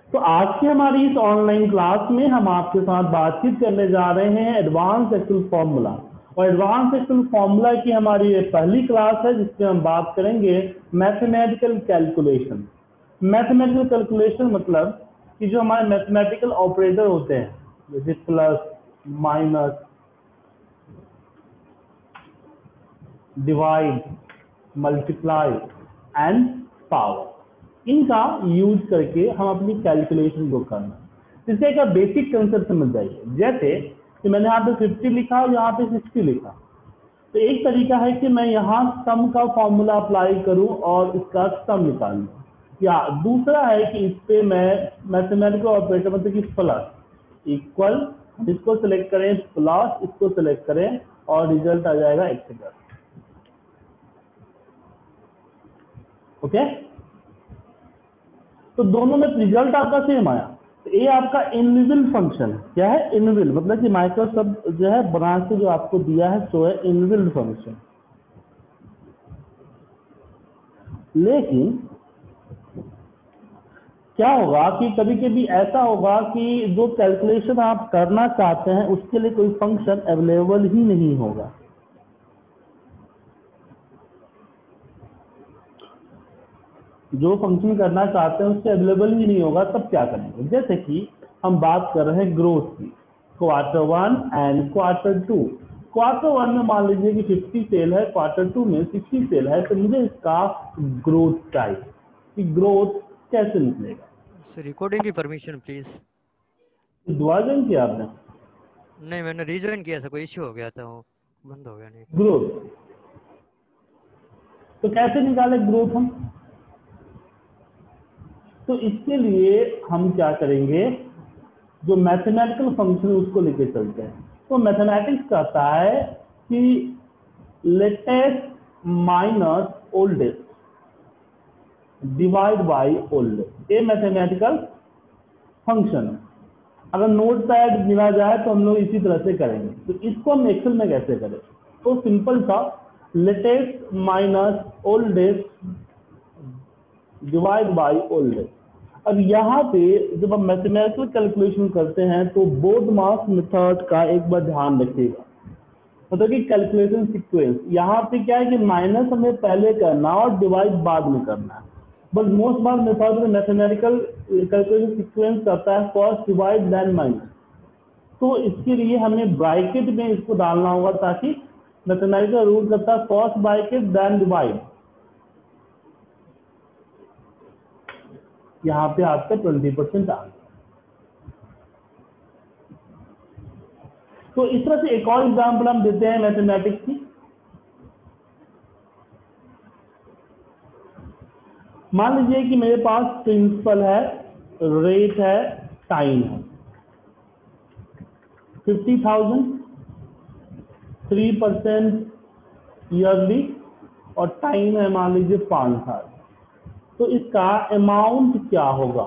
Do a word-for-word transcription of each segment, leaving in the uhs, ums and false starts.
तो आज की हमारी इस ऑनलाइन क्लास में हम आपके साथ बातचीत करने जा रहे हैं एडवांस एक्सेल फॉर्मूला। और एडवांस एक्सेल फॉर्मूला की हमारी ये पहली क्लास है जिसमें हम बात करेंगे मैथमेटिकल कैलकुलेशन। मैथमेटिकल कैलकुलेशन मतलब कि जो हमारे मैथमेटिकल ऑपरेटर होते हैं जैसे plus, minus, divide, multiply and power, इनका यूज करके हम अपनी कैलकुलेशन को करना। इससे एक बेसिक कंसेप्ट समझ जाइए। जैसे कि मैंने यहाँ पे फिफ्टी लिखा और यहाँ पे सिक्सटी लिखा, तो एक तरीका है कि मैं यहाँ सम का फॉर्मूला अप्लाई करूँ और इसका सम निकालूँ, या दूसरा है कि इस पे मैं मैथमेटिकल ऑपरेटर मतलब कि प्लस इक्वल, इसको सिलेक्ट करें, प्लस इसको सिलेक्ट करें और रिजल्ट आ जाएगा एक्सेट्रा। ओके, तो दोनों में रिजल्ट आपका सेम आया। तो ये आपका इनविजिबल फंक्शन है। क्या है? इनविजिबल, मतलब कि माइक्रोसॉफ्ट जो है बना के जो आपको दिया है सो है इनविजिबल फंक्शन। लेकिन क्या होगा कि कभी कभी ऐसा होगा कि जो कैलकुलेशन आप करना चाहते हैं उसके लिए कोई फंक्शन अवेलेबल ही नहीं होगा। जो फंक्शन करना चाहते हैं उससे अवेलेबल ही नहीं होगा, तब क्या करेंगे? जैसे कि हम बात कर रहे हैं ग्रोथ की, quarter one and quarter two. Quarter one में मान लीजिए कि फिफ्टी सेल है, क्वार्टर टू में सिक्सटी सेल है, तो मुझे इसका ग्रोथ चाहिए कि ग्रोथ कैसे निकलेगा। सर रिकॉर्डिंग की परमिशन प्लीज। दुआ ज्वाइन किया आपने? नहीं, मैंने रिज्वाइन किया था, कोई इश्यू हो गया था, वो बंद हो गया नहीं। ग्रोथ तो कैसे निकाले ग्रोथ हम? तो इसके लिए हम क्या करेंगे, जो मैथमेटिकल फंक्शन उसको लेके चलते हैं। तो मैथमेटिक्स कहता है कि latest minus oldest divide by oldest, ये मैथमेटिकल फंक्शन है। अगर नोट पैड मिला जाए तो हम लोग इसी तरह से करेंगे। तो इसको हम एक्सेल में कैसे करें? तो सिंपल सा, latest minus oldest divide by oldest. अब यहाँ पे जब हम मैथमेटिकल कैलकुलेशन करते हैं तो बोर्ड मास मेथड का एक बार ध्यान रखिएगा, मतलब कि कैलकुलेशन सीक्वेंस। यहाँ पे क्या है कि माइनस हमें पहले करना और डिवाइड बाद में करना है, बट मोस्ट बार मेथड में मैथमेटिकल कैलकुलेशन सीक्वेंस करता है फर्स्ट डिवाइड देन माइनस। तो इसके लिए हमें ब्रैकेट में इसको डालना होगा, ताकि मैथमेटिकल रूल करता है फर्स्ट ब्रैकेट देन डिवाइड। यहाँ पे आपका ट्वेंटी परसेंट आ गया। तो इस तरह से एक और एग्जाम्पल हम देते हैं मैथमेटिक्स की। मान लीजिए कि मेरे पास प्रिंसिपल है, रेट है, टाइम है, fifty thousand, three percent yearly और टाइम है मान लीजिए पाँच साल। तो इसका अमाउंट क्या होगा?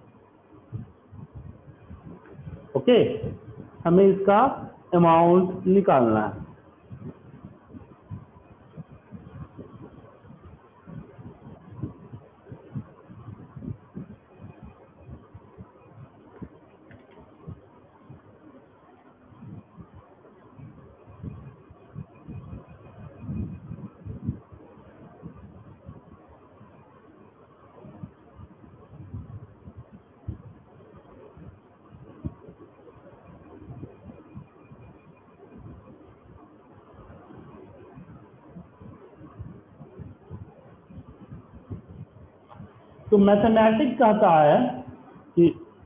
ओके, हमें इसका अमाउंट निकालना है। तो मैथमेटिक्स कहता है कि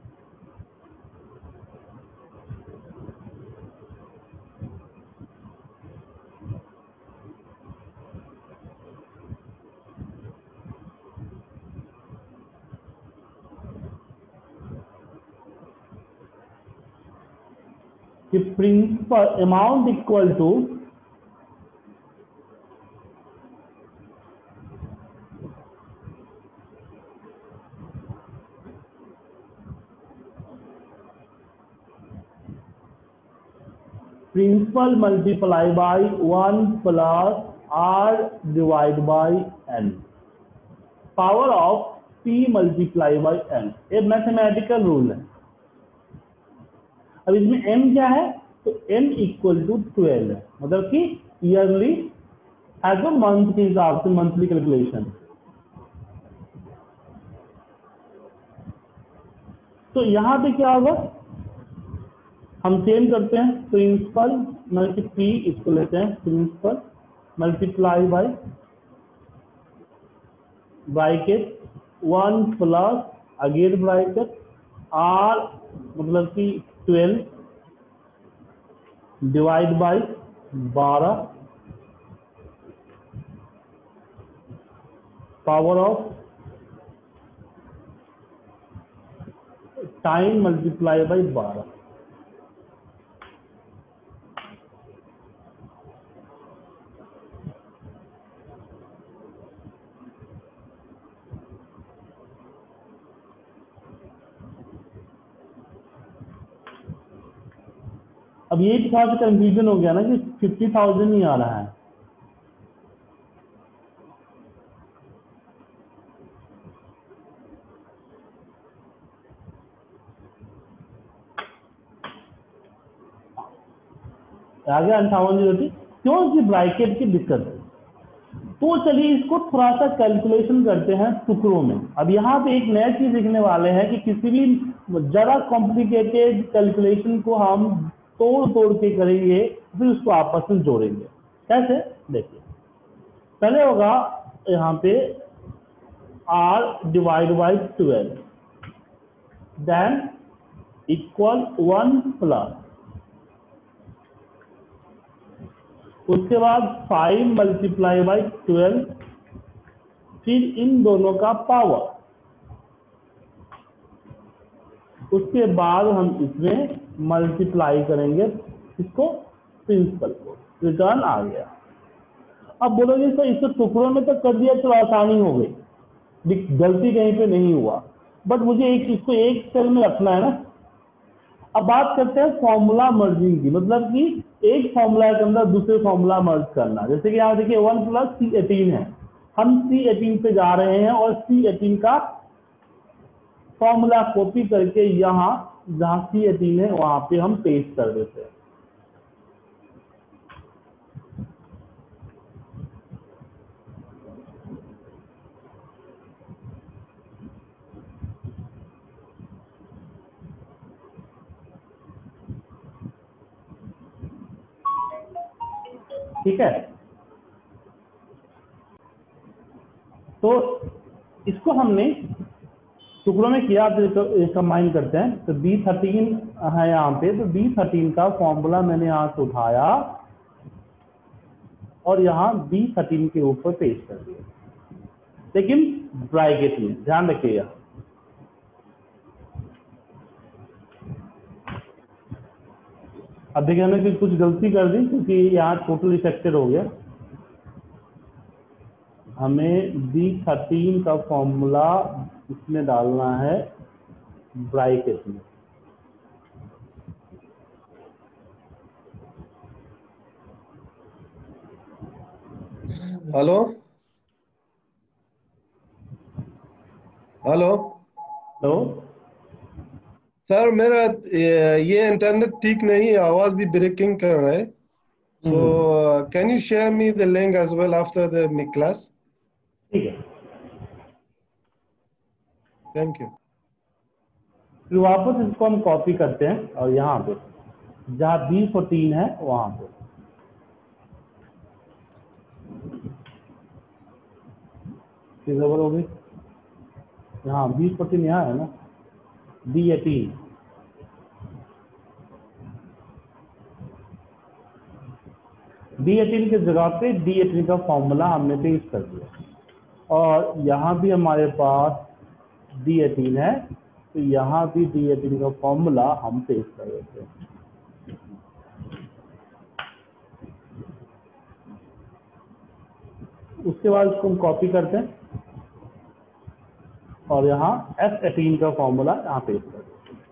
कि principal amount equal to principal multiply by one plus R divide by N, power of P multiply by N, ये मैथमेटिकल रूल है। अब इसमें एन क्या है, तो एन इक्वल टू ट्वेल्व है, मतलब कि ईयरली एज अ मंथ के हिसाब से मंथली कैलकुलेशन। तो यहां पे क्या होगा, हम चेंज करते हैं, प्रिंसिपल मल्टी पी इसको लेते हैं principal multiply by bracket one plus again bracket R मतलब कि ट्वेल्व डिवाइड बाई बारह power of time multiply by बारह। अब ये थोड़ा सा कंफ्यूजन हो गया ना कि फिफ्टी थाउजेंड नहीं आ रहा है, आ गया अंठावन जीरो थी, क्योंकि ब्रैकेट की दिक्कत है। तो चलिए इसको थोड़ा सा कैलकुलेशन करते हैं टुकड़ों में। अब यहाँ पे एक नया चीज देखने वाले हैं कि किसी भी जरा कॉम्प्लिकेटेड कैलकुलेशन को हम तोड़ तोड़ के करेंगे, फिर उसको आपस में जोड़ेंगे। कैसे, देखिए पहले होगा यहाँ पे R divide by twelve then equal one plus, उसके बाद फाइव मल्टीप्लाई बाई ट्वेल्व, फिर इन दोनों का पावर, उसके बाद हम इसमें मल्टीप्लाई करेंगे इसको प्रिंसिपल को, रिटर्न आ गया। अब बोलोगे सर इसको टुकड़ों में तो कर दिया तो आसानी हो गई, गलती कहीं पे नहीं हुआ, बट मुझे एक इसको एक सेल में रखना है ना। अब बात करते हैं फॉर्मूला मर्जिंग की, मतलब कि एक फॉर्मूला के अंदर दूसरे फॉर्मूला मर्ज करना। जैसे कि यहाँ देखिए वन प्लस सी एटीन है, हम सी एटीन पे जा रहे हैं और सी एटीन का फॉर्मूला कॉपी करके यहाँ जहाँ सी एटीन है वहां पे हम पेस्ट कर देते हैं। ठीक है, तो इसको हमने टुकड़ों में किया, कंबाइन करते हैं। तो बी थर्टीन है यहाँ पे, तो बी थर्टीन का फॉर्मूला मैंने यहाँ से उठाया और यहाँ बी थर्टीन के ऊपर पेस्ट कर दिया, लेकिन ब्रैकेट में ध्यान रखिएगा। अब देखिए हमने कुछ गलती कर दी क्योंकि यहाँ टोटल इफेक्टेड हो गया। हमें बी थर्टीन का फॉर्मूला इसमें डालना है ब्रैकेट में। हेलो हेलो तो सर, मेरा ये इंटरनेट ठीक नहीं है, आवाज भी ब्रेकिंग कर रहा है। So can you share me the link as well after the class? ठीक है, थैंक यू। फिर वापस इसको हम कॉपी करते हैं और यहाँ पे जहाँ बी फोर्टीन है वहां पे खबर हो गई। यहाँ बी फोर्टीन यहाँ है ना, डी एटीन, डी एटीन की जगह पे डी एटीन का फॉर्मूला हमने पेस्ट कर दिया और यहाँ भी हमारे पास डी एटीन है, तो यहाँ भी डी एटीन का फॉर्मूला हम पेस्ट कर देते हैं। उसके बाद इसको हम कॉपी करते हैं और यहाँ एफ एटीन का फॉर्मूला यहाँ पेस्ट कर देते हैं।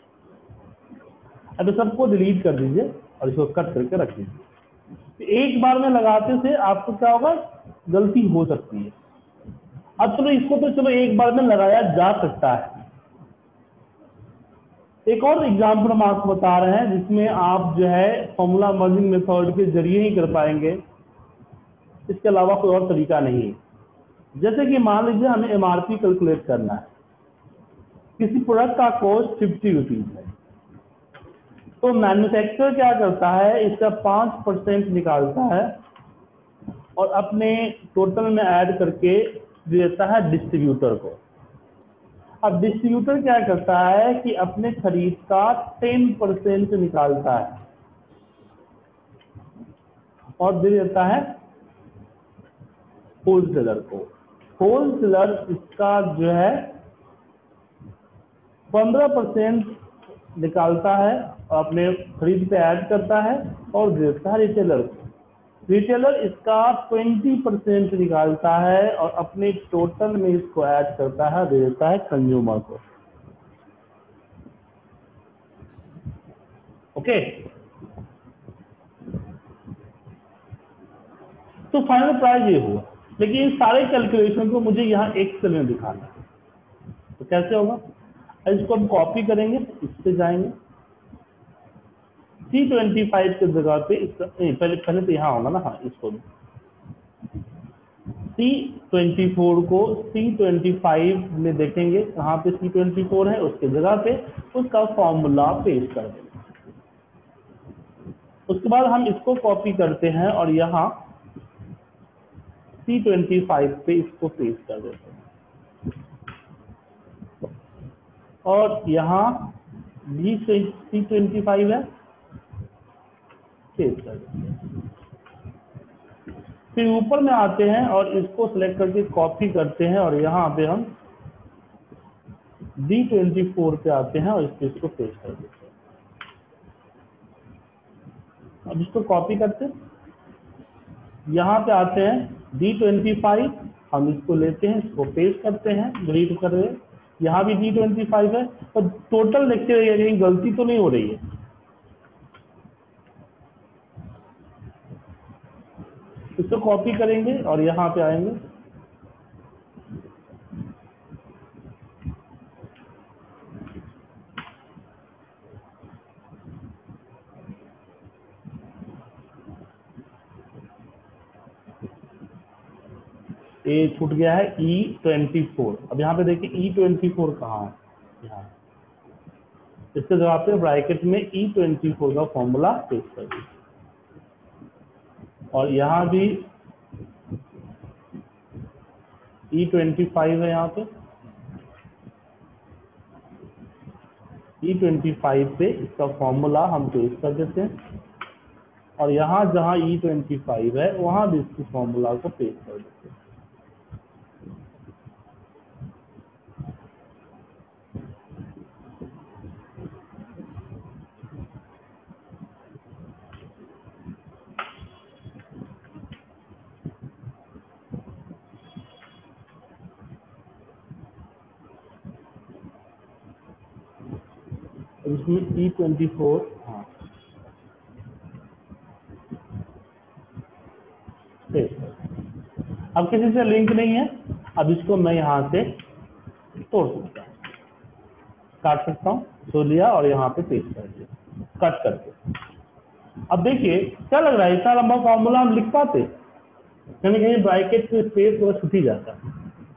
अब सबको डिलीट कर दीजिए और इसको कट करके रख दीजिए। एक बार में लगाते से आपको क्या होगा, गलती हो सकती है। अब चलो इसको तो चलो एक बार में लगाया जा सकता है। एक और एग्जाम्पल हम आपको बता रहे हैं जिसमें आप जो है फॉर्मूला मर्जिंग मेथड के जरिए ही कर पाएंगे, इसके अलावा कोई और तरीका नहीं है। जैसे कि मान लीजिए हमें एमआरपी कैलकुलेट करना है, किसी प्रोडक्ट का कॉस्ट फिफ्टी रुपीज है, तो मैन्युफैक्चरर क्या करता है, इसका पाँच परसेंट निकालता है और अपने टोटल में ऐड करके देता है डिस्ट्रीब्यूटर को। अब डिस्ट्रीब्यूटर क्या करता है कि अपने खरीद का टेन परसेंट निकालता है और दे देता है होलसेलर को। होलसेलर इसका जो है पंद्रह परसेंट निकालता है और अपने खरीद पे ऐड करता है और दे देता है रिटेलर को। रिटेलर इसका बीस परसेंट निकालता है और अपने टोटल में इसको ऐड करता है, दे देता है कंज्यूमर को। ओके, तो फाइनल प्राइस ये हुआ, लेकिन इस सारे कैलकुलेशन को मुझे यहाँ एक्सेल में दिखाना है, तो कैसे होगा? इसको हम कॉपी करेंगे, इस पे जाएंगे, सी ट्वेंटी फाइव के जगह पे इसका पहले पहले तो यहाँ होगा ना, हाँ इसको सी ट्वेंटी फोर को सी ट्वेंटी फाइव में देखेंगे कहाँ पे सी ट्वेंटी फोर है, उसके जगह पे उसका फॉर्मूला पेस्ट कर देंगे। उसके बाद हम इसको कॉपी करते हैं और यहाँ सी ट्वेंटी फाइव पे इसको पेस्ट कर देते हैं और यहाँ भी सी ट्वेंटी फाइव है, पेस्ट कर देते हैं। फिर ऊपर में आते हैं और इसको सिलेक्ट करके कॉपी करते हैं और यहाँ पे हम डी ट्वेंटी फोर पे आते हैं और इसको इसको पेस्ट कर देते हैं। अब इसको कॉपी करते हैं, यहाँ पे आते हैं डी ट्वेंटी फाइव, हम इसको लेते हैं, इसको पेस्ट करते हैं, डिलीट कर रहे हैं। यहाँ भी डी ट्वेंटी फाइव है और टोटल देखते रहिए कहीं गलती तो नहीं हो रही है। इसको कॉपी करेंगे और यहाँ पे आएंगे, ए छूट गया है ई ट्वेंटी फोर। अब यहाँ पे देखिए ई ट्वेंटी फोर कहाँ है, यहाँ इसके जवाब पे ब्रैकेट में ई ट्वेंटी फोर का फॉर्मूला पेस्ट कर दीजिए और यहाँ भी ई ट्वेंटी फाइव है, यहाँ पे ई ट्वेंटी फाइव पे इसका फॉर्मूला हम पेस्ट कर देते हैं और यहाँ जहाँ ई ट्वेंटी फाइव है वहाँ भी इसकी फॉर्मूला को पेस्ट कर देते हैं। इसमें ई ट्वेंटी फोर, हाँ अब किसी से लिंक नहीं है, अब इसको मैं यहाँ से तोड़ सकता हूँ, काट सकता हूँ, तो लिया और यहाँ पे पेस्ट कर दिया, कट करके। अब देखिए क्या लग रहा है, इतना लंबा फॉर्मूला हम लिख पाते, कहीं कहीं ब्रैकेट से स्पेस थोड़ा छूट ही जाता है।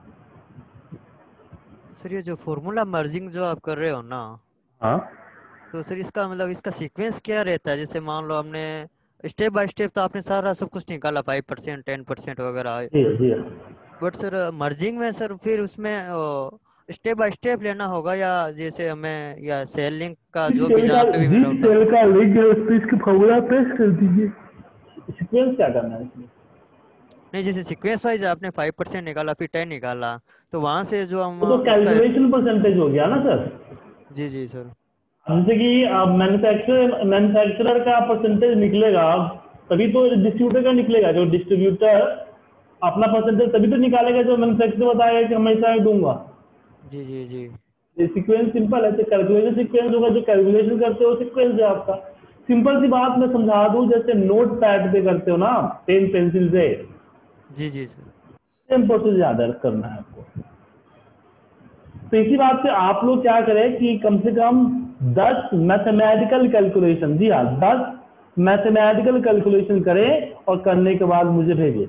सर ये जो फॉर्मूला मर्जिंग जो आप कर रहे हो ना, हाँ तो सर इसका मतलब इसका सीक्वेंस क्या रहता है? जैसे मान लो हमने स्टेप बाय स्टेप तो आपने सारा सब कुछ निकाला, फाइव परसेंट टेन परसेंट वगैरह, जी जी, बट सर मर्जिंग में सर फिर उसमें स्टेप बाय स्टेप लेना होगा या जैसे हमें या सेल लिंक का जो भी जहाँ पे भी मिला होता है सेल का लिंक है उस पे इसकी फॉर्मूला पेस्ट कर दीजिए। सीक्वेंस क्या करना है इसमें? नहीं, जैसे सीक्वेंस वाइज आपने फाइव परसेंट निकाला फिर टेन निकाला, तो वहां से जो हम तो कैलकुलेशन परसेंटेज हो गया ना सर। जी जी सर, जैसे कि मैन्युफैक्चरर मैन्युफैक्चरर का परसेंटेज निकलेगा तभी तो डिस्ट्रीब्यूटर का निकलेगा। जो डिस्ट्रीब्यूटर अपना परसेंटेज तभी तो निकालेगा जो मैन्युफैक्चरर बताएगा कि हमेशा मैं दूंगा। जी जी जी, ये सीक्वेंस सिंपल है, तो कैलकुलेशन सीक्वेंस होगा, जो कैलकुलेशन करते हो सीक्वेंस है आपका। सिंपल सी बात मैं समझा दूं, जैसे नोट पैड पे करते हो ना पेन पेंसिल से, जी जी सर, सेम प्रोसेस याद करना है आपको। तो इसी बात से आप लोग क्या करें कि कम से कम दस मैथमेटिकल कैलकुलेशन, जी हाँ दस मैथमेटिकल कैलकुलेशन करें और करने के बाद मुझे भेजें।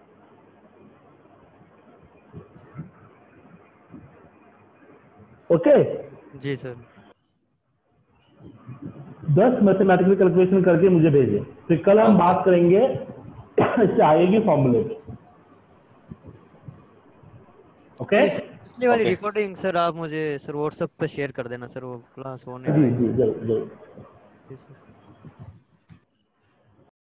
ओके जी सर। दस मैथमेटिकल कैलकुलेशन करके मुझे भेजें, फिर कल हम ओके। बात करेंगे चाहे की फॉर्मूले पे। ओके इस पिछली वाली ओके रिकॉर्डिंग सर आप मुझे सर व्हाट्सएप पे शेयर कर देना सर, वो क्लास होने जी आई। जी जरूर जरूर। जी सर।